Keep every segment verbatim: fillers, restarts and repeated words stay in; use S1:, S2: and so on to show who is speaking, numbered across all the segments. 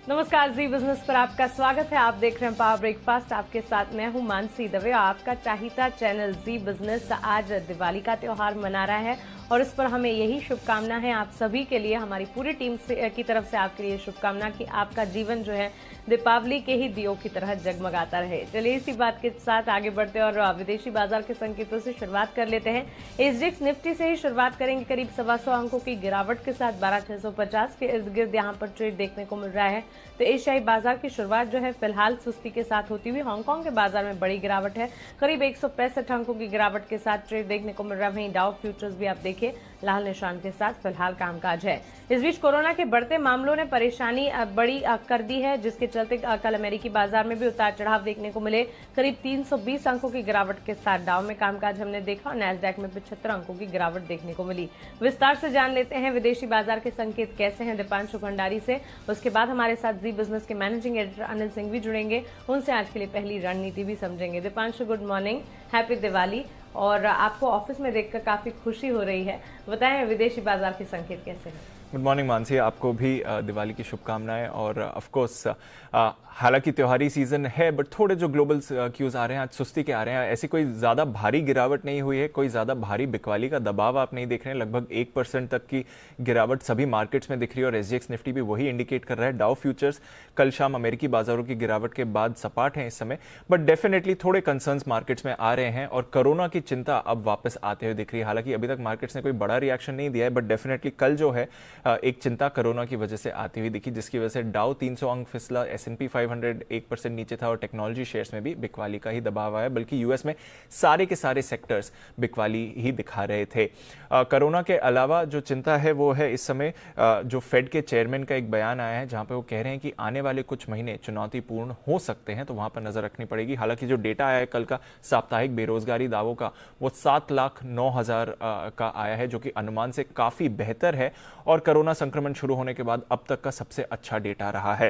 S1: नमस्कार, जी बिजनेस पर आपका स्वागत है। आप देख रहे हैं पावर ब्रेकफास्ट। आपके साथ मैं हूं मानसी दवे। आपका चाहिता चैनल जी बिजनेस आज दिवाली का त्योहार मना रहा है और इस पर हमें यही शुभकामना है आप सभी के लिए, हमारी पूरी टीम से की तरफ से आपके लिए शुभकामना कि आपका जीवन जो है दीपावली के ही दियों की तरह जगमगाता रहे। चलिए इसी बात के साथ आगे बढ़ते हैं और विदेशी बाजार के संकेतों से शुरुआत कर लेते हैं। एसजीएक्स निफ्टी से ही शुरुआत करेंगे। करीब सवा सौ अंकों की गिरावट के साथ बारह छह सौ पचास के इर्द गिर्द यहाँ पर ट्रेड देखने को मिल रहा है। तो एशियाई बाजार की शुरुआत जो है फिलहाल सुस्ती के साथ होती हुई हांगकांग के बाजार में बड़ी गिरावट है। करीब एक सौ पैंसठ अंकों की गिरावट के साथ ट्रेड देखने को मिल रहा है। वहीं डाउ फ्यूचर्स भी आप देखिए लाल निशान के साथ फिलहाल कामकाज है। इस बीच कोरोना के बढ़ते मामलों ने परेशानी बड़ी कर दी है, जिसके चलते कल अमेरिकी बाजार में भी उतार चढ़ाव देखने को मिले। करीब तीन सौ बीस अंकों की गिरावट के साथ डाउ में कामकाज हमने देखा और नैस्डैक में पचहत्तर अंकों की गिरावट देखने को मिली। विस्तार से जान लेते हैं विदेशी बाजार के संकेत कैसे हैं दीपांशु भंडारी से। उसके बाद हमारे साथ जी बिजनेस के मैनेजिंग एडिटर अनिल सिंह भी जुड़ेंगे, उनसे आज के लिए पहली रणनीति भी समझेंगे। Deepanshu, good morning, happy Diwali. और आपको ऑफिस में देखकर काफी खुशी हो रही है, बताएं विदेशी बाजार के संकेत कैसे हैं?
S2: गुड मॉर्निंग मानसी, आपको भी दिवाली की शुभकामनाएं। और ऑफ कोर्स हालांकि त्योहारी सीजन है बट थोड़े जो ग्लोबल क्यूज आ रहे हैं आज सुस्ती के आ रहे हैं। ऐसी कोई ज्यादा भारी गिरावट नहीं हुई है, कोई ज्यादा भारी बिकवाली का दबाव आप नहीं देख रहे हैं। लगभग एक परसेंट तक की गिरावट सभी मार्केट्स में दिख रही है और एसजीएक्स निफ्टी भी वही इंडिकेट कर रहा है। डाउ फ्यूचर्स कल शाम अमेरिकी बाजारों की गिरावट के बाद सपाट है इस समय, बट डेफिनेटली थोड़े कंसर्न्स मार्केट्स में आ रहे हैं और कोरोना की चिंता अब वापस आते हुए दिख रही है। हालांकि अभी तक मार्केट्स ने कोई बड़ा रिएक्शन नहीं दिया है, बट डेफिनेटली कल जो है एक चिंता कोरोना की वजह से आती हुई दिखी, जिसकी वजह से डाउ तीन सौ अंक फिसला, एसएनपी पाँच सौ एक परसेंट नीचे था और टेक्नोलॉजी शेयर्स में भी बिकवाली का ही दबाव आया। बल्कि यूएस में सारे के सारे सेक्टर्स बिकवाली ही दिखा रहे थे। कोरोना के अलावा जो चिंता है वो है इस समय आ, जो फेड के चेयरमैन का एक बयान आया है जहां पे वो कह रहे हैं कि आने वाले कुछ महीने चुनौतीपूर्ण हो सकते हैं, तो वहां पर नजर रखनी पड़ेगी। हालांकि जो डेटा आया है कल का साप्ताहिक बेरोजगारी दावों का, वो सात लाख नौ हजार का आया है, जो कि अनुमान से काफी बेहतर है और कोरोना संक्रमण शुरू होने के बाद अब तक का सबसे अच्छा डेटा रहा है।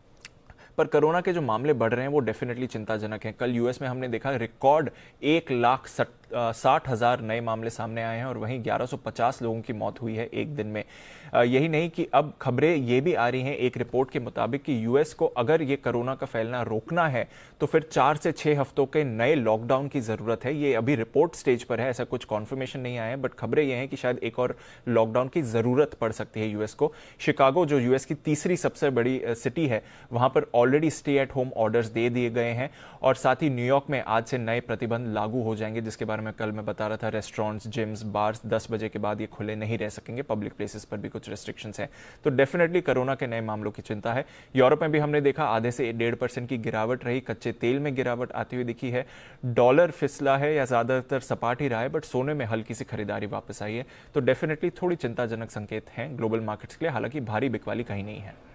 S2: पर कोरोना के जो मामले बढ़ रहे हैं वो डेफिनेटली चिंताजनक हैं। कल यूएस में हमने देखा रिकॉर्ड एक लाख साठ हजार नए मामले सामने आए हैं और वहीं ग्यारह सौ पचास लोगों की मौत हुई है एक दिन में। यही नहीं कि अब खबरें ये भी आ रही हैं एक रिपोर्ट के मुताबिक कि यूएस को अगर ये कोरोना का फैलना रोकना है तो फिर चार से छह हफ्तों के नए लॉकडाउन की जरूरत है। ये अभी रिपोर्ट स्टेज पर है, ऐसा कुछ कॉन्फर्मेशन नहीं आया है, बट खबरें ये हैं कि शायद एक और लॉकडाउन की जरूरत पड़ सकती है यूएस को। शिकागो जो यूएस की तीसरी सबसे बड़ी सिटी है, वहां पर already stay at home orders दे दिए गए हैं और साथ ही न्यूयॉर्क में आज से नए प्रतिबंध लागू हो जाएंगे, जिसके बारे में कल मैं बता रहा था। रेस्टोरेंट्स, जिम्स, बार्स दस बजे के बाद ये खुले नहीं रह सकेंगे। पब्लिक प्लेसेस पर भी कुछ रेस्ट्रिक्शंस हैं। तो डेफिनेटली कोरोना के नए मामलों की चिंता है। यूरोप में भी हमने देखा आधे से डेढ़ परसेंट की गिरावट रही। कच्चे तेल में गिरावट आती हुई दिखी है। डॉलर फिसला है या ज्यादातर सपाट ही रहा है, बट सोने में हल्की सी खरीदारी वापस आई है। तो डेफिनेटली थोड़ी चिंताजनक संकेत हैं ग्लोबल मार्केट्स के लिए। हालांकि भारी बिकवाली कहीं नहीं है।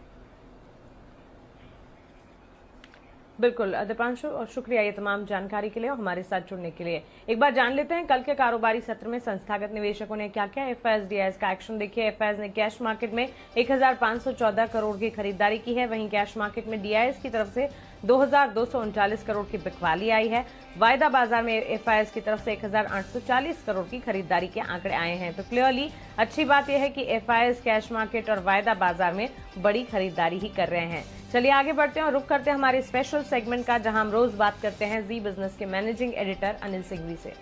S1: बिल्कुल दीपांशु, और शुक्रिया ये तमाम जानकारी के लिए और हमारे साथ जुड़ने के लिए। एक बार जान लेते हैं कल के कारोबारी सत्र में संस्थागत निवेशकों ने क्या क्या एफआईएस डीआईएस का एक्शन देखिए। एफआईएस ने कैश मार्केट में एक हजार पांच सौ चौदह करोड़ की खरीदारी की है, वहीं कैश मार्केट में डीआईएस की तरफ से दो हजार दो सौ उनचालीस करोड़ की बिकवाली आई है। वायदा बाजार में एफआईएस की तरफ से एक हजार आठ सौ चालीस करोड़ की खरीदारी के आंकड़े आए हैं। तो क्लियरली अच्छी बात यह है कि एफआईएस कैश मार्केट और वायदा बाजार में बड़ी खरीदारी ही कर रहे हैं। चलिए आगे बढ़ते हैं और रुक करते हैं हमारे स्पेशल सेगमेंट का, जहां हम रोज बात करते हैं जी बिजनेस के मैनेजिंग एडिटर अनिल सिंघवी से।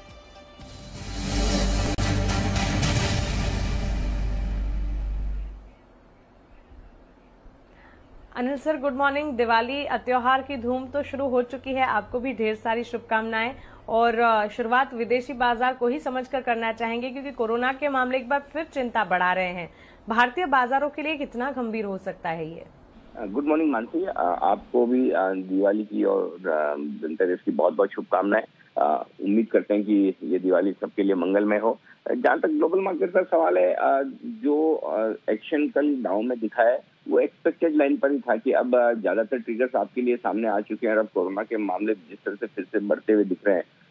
S1: Anil sir, good morning. Diwali त्योहार की धूम तो शुरू हो चुकी है, आपको भी ढेर सारी शुभकामनाएं। और शुरुआत विदेशी बाजार को ही समझकर करना चाहेंगे क्योंकि कोरोना के मामले एक बार फिर चिंता बढ़ा रहे हैं। भारतीय बाजारों के लिए कितना गंभीर हो सकता है ये?
S3: गुड मॉर्निंग मानसी, आपको भी दिवाली की और धनतेरस की बहुत बहुत शुभकामनाएं। उम्मीद करते हैं कि ये दिवाली सबके लिए मंगलमय हो। जहाँ तक ग्लोबल मार्केट का सवाल है, जो एक्शन कल डाउ में दिखा है वो एक्सपेक्टेड लाइन पर ही था कि अब ज्यादातर ट्रिगर्स आपके लिए सामने आ चुके हैं और अब कोरोना के मामले जिस तरह से फिर से बढ़ते हुए दिख रहे हैं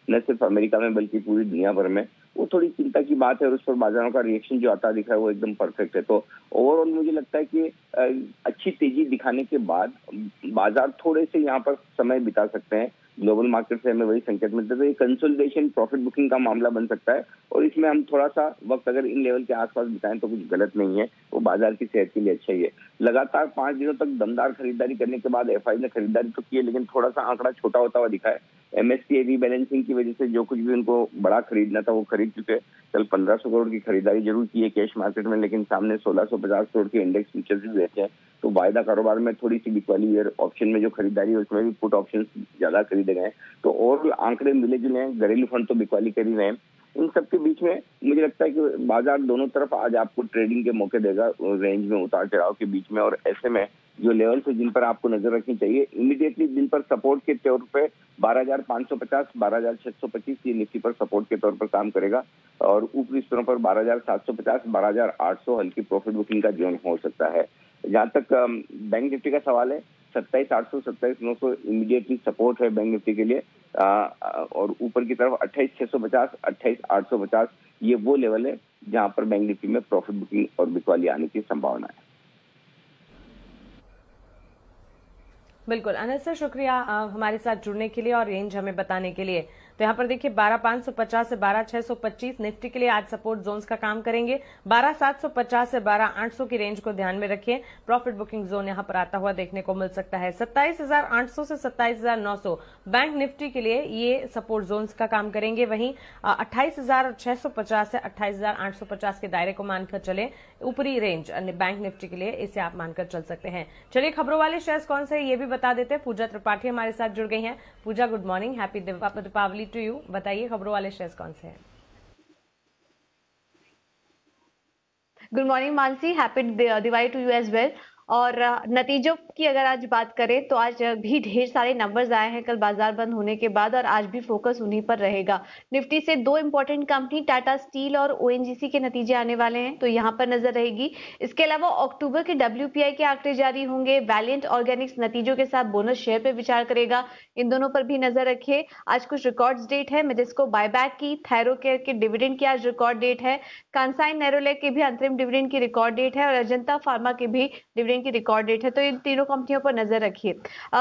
S3: न सिर्फ अमेरिका में बल्कि पूरी दुनिया भर में, वो थोड़ी चिंता की बात है और उस पर बाजारों का रिएक्शन जो आता दिखा है वो एकदम परफेक्ट है। तो ओवरऑल मुझे लगता है कि अच्छी तेजी दिखाने के बाद बाजार थोड़े से यहाँ पर समय बिता सकते हैं। ग्लोबल मार्केट से हमें वही संकेत मिलते हैं। तो ये कंसोलिडेशन प्रॉफिट बुकिंग का मामला बन सकता है और इसमें हम थोड़ा सा वक्त अगर इन लेवल के आसपास बिताएं तो कुछ गलत नहीं है, वो बाजार की सेहत के लिए अच्छा ही है। लगातार पांच दिनों तक दमदार खरीदारी करने के बाद एफआई ने खरीदारी तो की है, लेकिन थोड़ा सा आंकड़ा छोटा होता हुआ दिखा है। एमएससी रीबैलेंसिंग की वजह से जो कुछ भी उनको बड़ा खरीदना था वो खरीद चुके। कल पंद्रह सौ करोड़ की खरीदारी जरूर की है कैश मार्केट में, लेकिन सामने सोलह सौ पचास करोड़ के इंडेक्स फ्यूचर्स भी बेचे हैं। तो वायदा कारोबार में थोड़ी सी बिकवाली ईयर ऑप्शन में जो खरीदारी है उसमें भी पुट ऑप्शन ज्यादा खरीदे गए। तो और आंकड़े मिले जुले हैं, घरेलू फंड तो बिकवाली कर ही रहे हैं। इन सब के बीच में मुझे लगता है कि बाजार दोनों तरफ आज आपको ट्रेडिंग के मौके देगा, रेंज में उतार चढ़ाव के बीच में। और ऐसे में जो लेवल्स है जिन पर आपको नजर रखनी चाहिए, इमीडिएटली जिन पर सपोर्ट के तौर पे बारह हजार पाँच सौ पचास, बारह हजार छह सौ पच्चीस ये निफ्टी पर सपोर्ट के तौर पर काम करेगा और ऊपरी स्तरों पर बारह हजार सात सौ पचास, बारह हजार आठ सौ हल्की प्रॉफिट बुकिंग का जोन हो सकता है। जहां तक बैंक निफ्टी का सवाल है, सत्ताईस आठ सौ, सत्ताईस नौ सौ इमीडिएटली सपोर्ट है बैंक निफ्टी के लिए आ, और ऊपर की तरफ अट्ठाईस छह सौ पचास, अट्ठाईस आठ सौ पचास ये वो लेवल है जहां पर बैंक निफ्टी में प्रॉफिट बुकिंग और बिकवाली आने की संभावना है।
S1: बिल्कुल अनिल सर, शुक्रिया आ, हमारे साथ जुड़ने के लिए और रेंज हमें बताने के लिए। तो यहाँ पर देखिए बारह पाँच सौ पचास से बारह छह सौ पच्चीस निफ्टी के लिए आज सपोर्ट जोन्स का काम करेंगे। बारह सात सौ पचास से बारह आठ सौ की रेंज को ध्यान में रखिए। प्रॉफिट बुकिंग जोन यहाँ पर आता हुआ देखने को मिल सकता है। सत्ताईस हजार आठ सौ से सत्ताईस हजार नौ सौ बैंक निफ्टी के लिए ये सपोर्ट जोन्स का काम करेंगे। वहीं अट्ठाईस हजार छह सौ पचास से अट्ठाईस हजार आठ सौ पचास के दायरे को मानकर चले ऊपरी रेंज बैंक निफ्टी के लिए, इसे आप मानकर चल सकते हैं। चलिए खबरों वाले शेयर्स कौन से ये भी बता देते हैं। पूजा त्रिपाठी हमारे साथ जुड़ गई हैं। Pooja, good morning, happy Deepawali to you. बताइए खबरों वाले शेयर्स कौन से हैं?
S4: Good morning Mansi, happy Diwali to you as well. और नतीजों की अगर आज बात करें तो आज भी ढेर सारे नंबर्स आए हैं कल बाजार बंद होने के बाद और आज भी फोकस उन्हीं पर रहेगा। निफ्टी से दो इंपॉर्टेंट कंपनी टाटा स्टील और ओएनजीसी के नतीजे आने वाले हैं तो यहां पर नजर रहेगी। इसके अलावा अक्टूबर के डब्ल्यूपीआई के आंकड़े जारी होंगे। वैलिएंट ऑर्गेनिक्स नतीजों के साथ बोनस शेयर पर विचार करेगा, इन दोनों पर भी नजर रखिए। आज कुछ रिकॉर्ड डेट है, मेडिस्को बायबैक की, थायरोकेयर के डिविडेंड की आज रिकॉर्ड डेट है, कांसाइन नेरोलैक के भी अंतरिम डिविडेंड की रिकॉर्ड डेट है और अजंता फार्मा के भी डिविडेंड की रिकॉर्ड डेट है। तो इन तीनों कंपनियों पर नजर रखिए।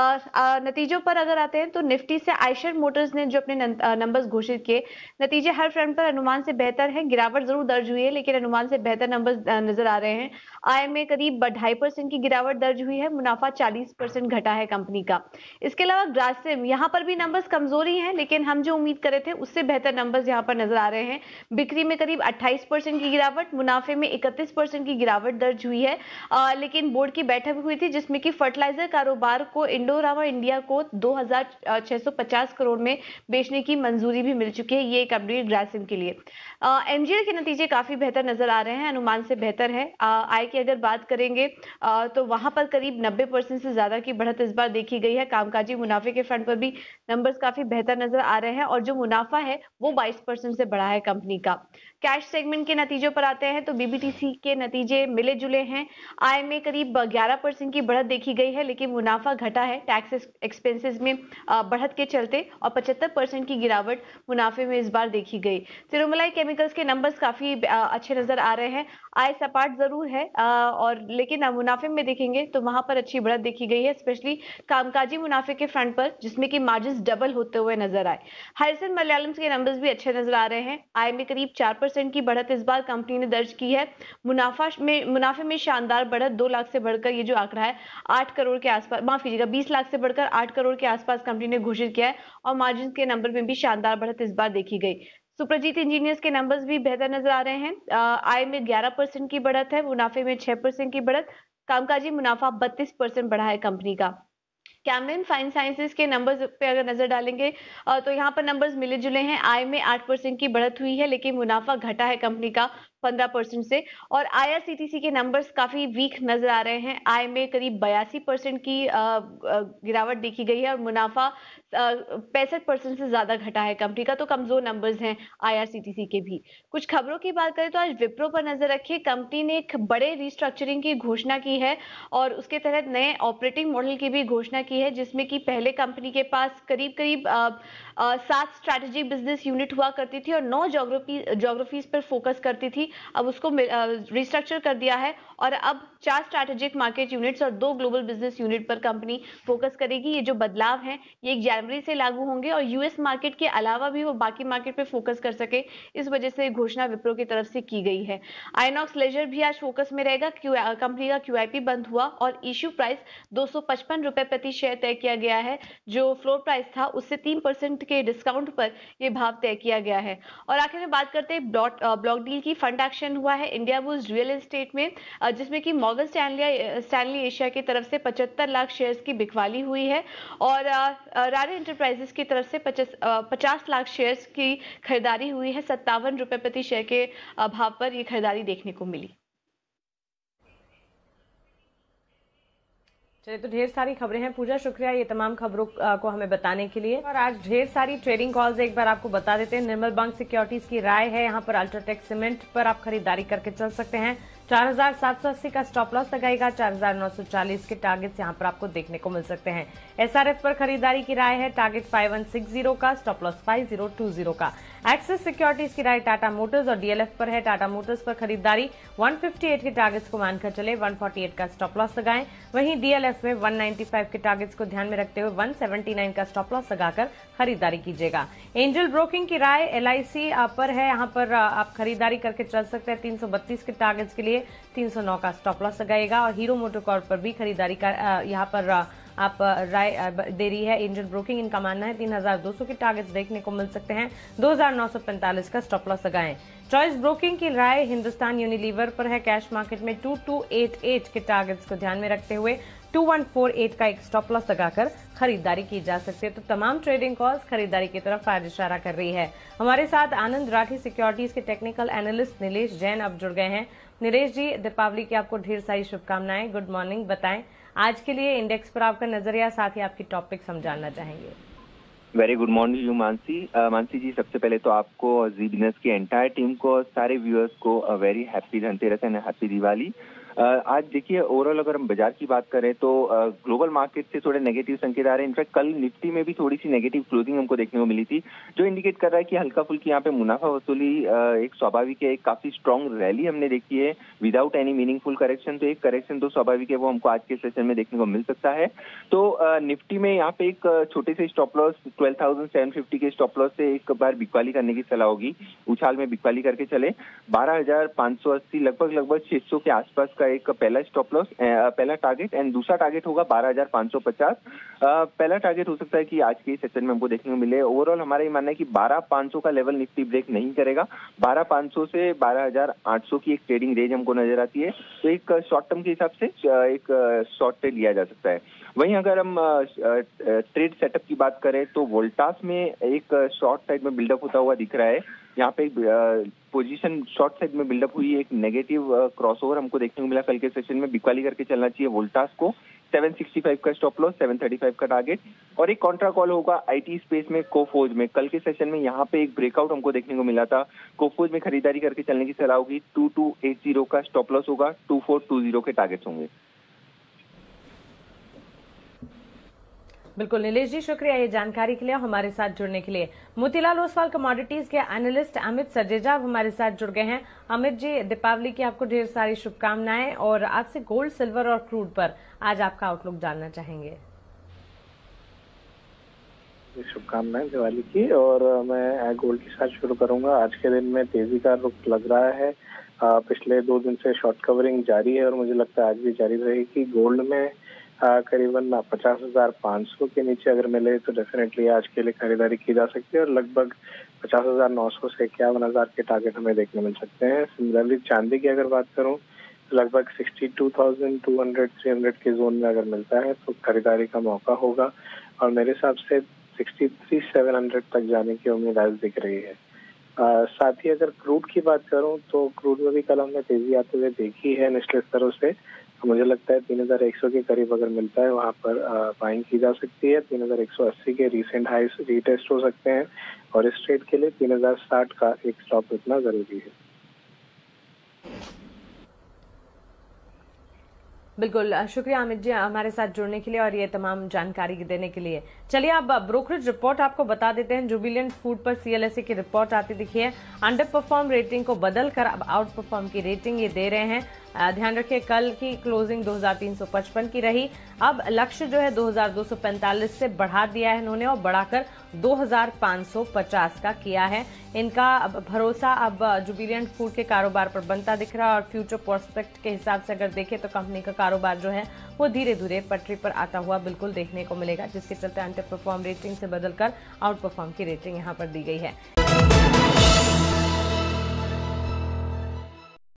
S4: नतीजों पर अगर आते हैं तो निफ्टी से आयशर मोटर्स ने जो अपने नंबर्स घोषित किए, नतीजे हर फ्रंट पर अनुमान से बेहतर है। गिरावट जरूर दर्ज हुई है लेकिन अनुमान से बेहतर नंबर्स नजर आ रहे हैं। आय में करीब ढाई परसेंट की गिरावट दर्ज हुई है, मुनाफा चालीस परसेंट घटा है कंपनी का। इसके अलावा ग्रासिम, यहाँ पर भी नंबर्स कमजोरी हैं लेकिन हम जो उम्मीद कर रहे थे उससे बेहतर नंबर्स यहाँ पर नजर आ रहे हैं। बिक्री में करीब अट्ठाईस परसेंट की गिरावट, मुनाफे में इकतीस परसेंट की गिरावट दर्ज हुई है। आ, लेकिन बोर्ड की बैठक हुई थी जिसमें कि फर्टिलाइजर कारोबार को इंडोरामा इंडिया को दो हजार छह सौ पचास करोड़ में बेचने की मंजूरी भी मिल चुकी है। ये एक अपडेट ग्रासिम के लिए। एमजीएल के नतीजे काफी बेहतर नजर आ रहे हैं, अनुमान से बेहतर है। आय की अगर बात करेंगे आ, तो वहां पर करीब नब्बे परसेंट से ज्यादा की बढ़त इस बार देखी गई है। कामकाजी मुनाफे के फ्रंट पर भी नंबर्स काफी बेहतर नजर आ रहे हैं और जो मुनाफा है वो बाईस परसेंट से बढ़ा है कंपनी का। कैश सेगमेंट के नतीजों पर आते हैं तो बीबीटीसी के नतीजे मिले जुले हैं। आय में करीब ग्यारह परसेंट की बढ़त देखी गई है लेकिन मुनाफा घटा है टैक्स एक्सपेंसेस में बढ़त के चलते और पचहत्तर परसेंट की गिरावट मुनाफे में इस बार देखी गई। तिरुमलाई केमिकल्स के नंबर्स काफी अच्छे नजर आ रहे हैं। आय सपाट जरूर है और लेकिन मुनाफे में देखेंगे तो वहां पर अच्छी बढ़त देखी गई है, स्पेशली कामकाजी मुनाफे के फ्रंट पर जिसमें कि मार्जिन डबल होते हुए नजर आए। हाइसन मलयालम के नंबर्स भी अच्छे नजर आ रहे हैं। आय में करीब चार परसेंट की बढ़त इस बार कंपनी ने दर्ज की है। मुनाफा में मुनाफे में शानदार बढ़त, दो लाख से बढ़कर ये जो आंकड़ा है आठ करोड़ के आसपास, माफ कीजिएगा बीस लाख से बढ़कर आठ करोड़ के आसपास कंपनी ने घोषित किया है और मार्जिन के नंबर में भी शानदार बढ़त इस बार देखी गई। सुप्रजीत इंजीनियर्स के नंबर्स भी बेहतर नजर आ रहे हैं। आय में ग्यारह परसेंट की बढ़त है, मुनाफे में छह परसेंट की बढ़त, कामकाजी मुनाफा बत्तीस परसेंट बढ़ा है कंपनी का। कैमलिन फाइन साइंसेज के नंबर्स पे अगर नजर डालेंगे तो यहाँ पर नंबर्स मिले जुले हैं। आय में आठ परसेंट की बढ़त हुई है लेकिन मुनाफा घटा है कंपनी का पंद्रह परसेंट से। और आईआरसीटीसी के नंबर्स काफी वीक नजर आ रहे हैं। आय में करीब बयासी परसेंट की गिरावट देखी गई है और मुनाफा पैंसठ परसेंट से ज्यादा घटा है कंपनी का। तो कमजोर नंबर्स हैं आईआरसीटीसी के भी। कुछ खबरों की बात करें तो आज विप्रो पर नजर रखिए। कंपनी ने एक बड़े रिस्ट्रक्चरिंग की घोषणा की है और उसके तहत नए ऑपरेटिंग मॉडल की भी घोषणा की है, जिसमें कि पहले कंपनी के पास करीब करीब सात स्ट्रैटेजिक बिजनेस यूनिट हुआ करती थी और नौ ज्योग्राफी ज्योग्राफीज पर फोकस करती थी। अब उसको रिस्ट्रक्चर कर दिया है और अब चार स्ट्रैटेजिक मार्केट यूनिट्स और दो ग्लोबल बिजनेस यूनिट पर कंपनी फोकस करेगी। ये जो बदलाव हैं ये एक जनवरी से लागू होंगे और यूएस मार्केट के अलावा भी वो बाकी मार्केट पे फोकस कर सके, इस वजह से घोषणा विप्रो की तरफ से की गई है। आइनॉक्स लेजर भी आज फोकस में रहेगा। कंपनी का क्यूआईपी बंद हुआ और इश्यू प्राइस दो सौ पचपन रुपए प्रति शेयर तय किया गया है। जो फ्लोर प्राइस था उससे तीन परसेंट के डिस्काउंट पर यह भाव तय किया गया है। और आखिर में बात करते हैं ब्लॉक ब्लॉक डील की। फंड एक्शन हुआ है इंडिया बुल्स रियल एस्टेट में, जिसमें कि मॉर्गन स्टैनली स्टैनली एशिया की तरफ से पचहत्तर लाख शेयर्स की बिकवाली हुई है और रारे एंटरप्राइजेस की तरफ से पचास लाख शेयर्स की खरीदारी हुई है। सत्तावन रुपए प्रति शेयर के भाव पर यह खरीदारी देखने को मिली।
S1: चलिए, तो ढेर सारी खबरें हैं। पूजा, शुक्रिया ये तमाम खबरों को हमें बताने के लिए। और आज ढेर सारी ट्रेडिंग कॉल्स एक बार आपको बता देते हैं। निर्मल बैंक सिक्योरिटीज की राय है, यहाँ पर अल्ट्राटेक सीमेंट पर आप खरीदारी करके चल सकते हैं। चार हजार सात सौ अस्सी का स्टॉप लॉस लगाएगा। चार हजार नौ सौ चालीस के टारगेट्स यहाँ पर आपको देखने को मिल सकते हैं। एसआरएफ पर खरीदारी की राय है, टारगेट पाँच एक छह शून्य का, स्टॉप लॉस पाँच हज़ार बीस का। एक्सिस सिक्योरिटीज की राय टाटा मोटर्स और डीएलएफ पर है। टाटा मोटर्स पर खरीदारी एक सौ अट्ठावन के टारगेट्स को मानकर चले, एक सौ अड़तालीस का स्टॉप लॉस लगाएं। वहीं डीएलएफ में एक सौ पचानवे के टारगेट्स को ध्यान में रखते हुए एक सौ उन्यासी का स्टॉप लॉस लगाकर खरीदारी कीजिएगा। एंजल ब्रोकिंग की राय एलआईसी पर है, यहाँ पर आप खरीदारी करके चल सकते हैं। तीन सौ बत्तीस के टारगेट्स के लिए तीन सौ नौ का स्टॉप लॉस लगाएगा। और हीरो मोटोकॉर्प पर भी खरीदारी का यहाँ पर आप राय दे रही है एंजल ब्रोकिंग। इनका मानना है तीन हजार दो सौ के टारगेट्स देखने को मिल सकते हैं। दो हजार नौ सौ पैंतालीस का स्टॉप लॉस लगाएं। चॉइस ब्रोकिंग की राय हिंदुस्तान यूनिलीवर पर है। कैश मार्केट में बाईस सौ अट्ठासी के टारगेट्स को ध्यान में रखते हुए इक्कीस सौ अड़तालीस का एक स्टॉप लॉस लगाकर खरीदारी की जा सकती है। तो तमाम ट्रेडिंग कॉल्स खरीदारी की तरफ आज इशारा कर रही है। हमारे साथ आनंद राठी सिक्योरिटीज के टेक्निकल एनालिस्ट नीलेश जैन अब जुड़ गए हैं। नीलेश जी, दीपावली की आपको ढेर सारी शुभकामनाएं। Good morning. बताएं आज के लिए इंडेक्स पर आपका नजरिया, साथ ही आपकी टॉपिक्स हम जानना चाहेंगे।
S5: Very good morning you Mansi. Mansi ji, सबसे पहले तो आपको और जी बिजनेस की एंटायर टीम को और सारे व्यूअर्स को very happy Dhanteras and happy Diwali. Uh, आज देखिए ओवरऑल अगर हम बाजार की बात करें तो ग्लोबल uh, मार्केट से थोड़े नेगेटिव संकेत आ रहे हैं। इनफैक्ट कल निफ्टी में भी थोड़ी सी नेगेटिव क्लोजिंग हमको देखने को मिली थी, जो इंडिकेट कर रहा है कि हल्का फुल्की यहाँ पे मुनाफा वसूली uh, एक स्वाभाविक है। एक काफी स्ट्रॉन्ग रैली हमने देखी है विदाउट एनी मीनिंगफुल करेक्शन। तो एक करेक्शन तो स्वाभाविक है, वो हमको आज के सेशन में देखने को मिल सकता है। तो uh, निफ्टी में यहाँ पे एक छोटे से stop loss twelve thousand seven fifty के स्टॉप लॉस से एक बार बिकवाली करने की सलाह होगी। उछाल में बिकवाली करके चले। बारह हजार पाँच सौ अस्सी लगभग लगभग छह सौ के आसपास का एक पहला स्टॉप लॉस, पहला टारगेट एंड दूसरा टारगेट होगा बारह हजार पाँच सौ पचास। पहला टारगेट हो सकता है कि आज के सेशन में हमको देखने को मिले। ओवरऑल हमारा ये मानना है कि बारह पाँच सौ का लेवल निफ्टी ब्रेक नहीं करेगा। बारह पाँच सौ से बारह हजार आठ सौ की एक ट्रेडिंग रेंज हमको नजर आती है। तो एक शॉर्ट टर्म के हिसाब से एक शॉर्ट ट्रेड लिया जा सकता है। वहीं अगर हम ट्रेड सेटअप की बात करें तो वोल्टास में एक शॉर्ट साइड में बिल्डअप होता हुआ दिख रहा है। यहाँ पे एक पोजीशन शॉर्ट साइड में बिल्डअप हुई, एक नेगेटिव क्रॉसओवर हमको देखने को मिला। कल के सेशन में बिकवाली करके चलना चाहिए वोल्टास को। सात सौ पैंसठ का स्टॉप लॉस, सात सौ पैंतीस का टारगेट। और एक कॉन्ट्रा कॉल होगा आईटी स्पेस में कोफोज में। कल के सेशन में यहाँ पे एक ब्रेकआउट हमको देखने को मिला था। कोफोज में खरीदारी करके चलने की सलाह होगी। टू टू एट जीरो का स्टॉप लॉस होगा, टू फोर टू जीरो के टारगेट्स होंगे।
S1: बिल्कुल नीलेश जी, शुक्रिया ये जानकारी के लिए और हमारे साथ जुड़ने के लिए। मोतीलाल ओसवाल कमोडिटीज के एनालिस्ट अमित सजेजा अब हमारे साथ जुड़ गए हैं। अमित जी, दीपावली की आपको ढेर सारी शुभकामनाएं और आपसे गोल्ड, सिल्वर और क्रूड पर आज आपका आउटलुक जानना चाहेंगे।
S6: शुभकामनाएं दिवाली की। और मैं गोल्ड के साथ शुरू करूंगा। आज के दिन में तेजी का रुख लग रहा है। आ, पिछले दो दिन से शॉर्ट कवरिंग जारी है और मुझे लगता है आज भी जारी रहेगी। गोल्ड में करीबन पचास हजार पाँच सौ के नीचे अगर मिले तो डेफिनेटली आज के लिए खरीदारी की जा सकती है और लगभग पचास हजार नौ सौ से इक्यावन हजार के टारगेट हमें देखने मिल सकते हैं। सिमिलरली चांदी की अगर बात करूं तो लगभग sixty two thousand two hundred three hundred के जोन में अगर मिलता है तो खरीदारी का मौका होगा और मेरे हिसाब से सिक्सटी थ्री सेवन हंड्रेड तक जाने की उम्मीद आज दिख रही है। साथ ही अगर क्रूड की बात करूं तो क्रूड में भी कल हमने तेजी आते हुए देखी है निचले स्तरों से। मुझे लगता है तीन हजार एक सौ के करीब अगर मिलता है वहां पर बाइंग की जा सकती है। तीन हजार एक सौ अस्सी के रिसेंट हाइस रीटेस्ट हो सकते हैं और इस ट्रेड के लिए तीन हजार साठ का एक स्टॉप रखना जरूरी है।
S1: बिल्कुल, शुक्रिया अमित जी हमारे साथ जुड़ने के लिए और ये तमाम जानकारी देने के लिए। चलिए अब ब्रोकरेज रिपोर्ट आपको बता देते हैं। जुबिलेंट फूड पर सीएलएसए की रिपोर्ट आती दिखी है। अंडर परफॉर्म रेटिंग को बदल कर अब आउट परफॉर्म की रेटिंग ये दे रहे हैं। ध्यान रखिए कल की क्लोजिंग दो हजार तीन सौ पचपन की रही। अब लक्ष्य जो है दो हजार दो सौ पैंतालीस से बढ़ा दिया है इन्होंने और बढ़ाकर दो हजार पाँच सौ पचास का किया है। इनका अब भरोसा अब जुबिलेंट फूड के कारोबार पर बनता दिख रहा है और फ्यूचर प्रोस्पेक्ट के हिसाब से अगर देखें तो कंपनी का कारोबार जो है वो धीरे धीरे पटरी पर आता हुआ बिल्कुल देखने को मिलेगा, जिसके चलते अंडर परफॉर्म रेटिंग से बदलकर आउट परफॉर्म की रेटिंग यहाँ पर दी गई है।